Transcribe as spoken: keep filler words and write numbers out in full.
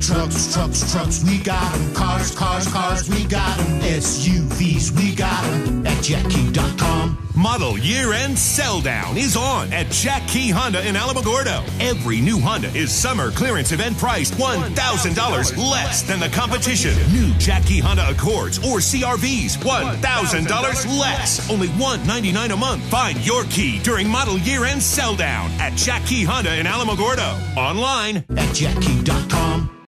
Trucks, trucks, trucks, we got 'em. Cars, cars, cars, we got 'em. S U Vs, we got 'em at jack key dot com. Model year-end sell-down is on at Jack Key Honda in Alamogordo. Every new Honda is summer clearance event priced one thousand dollars less than the competition. New Jack Key Honda Accords or C R Vs, one thousand dollars less. Only one hundred ninety-nine dollars a month. Find your key during model year-end sell-down at Jack Key Honda in Alamogordo. Online at jack key dot com.